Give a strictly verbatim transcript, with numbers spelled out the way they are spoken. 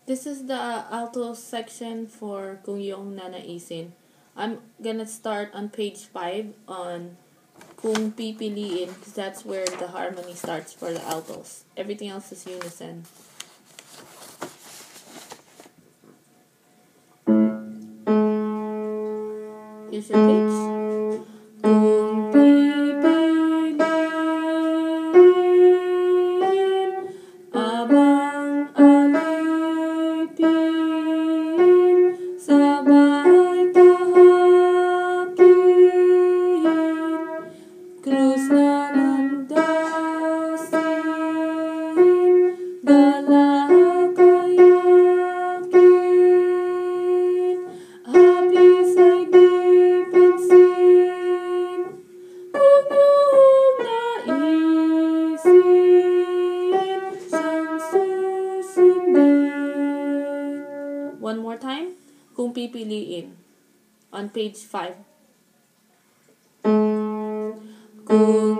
This is the alto section for kung Yong, Nanaisin. I'm gonna start on page five on kung pipiliin because that's where the harmony starts for the altos. Everything else is unison. Here's your pitch. Kung pipiliin abang alipin sabay tahakin krus na landasin dala kayakin habis ay di pansin kung iyong naisin siyang susundin. One more time. Kung pipiliin on page five. Kung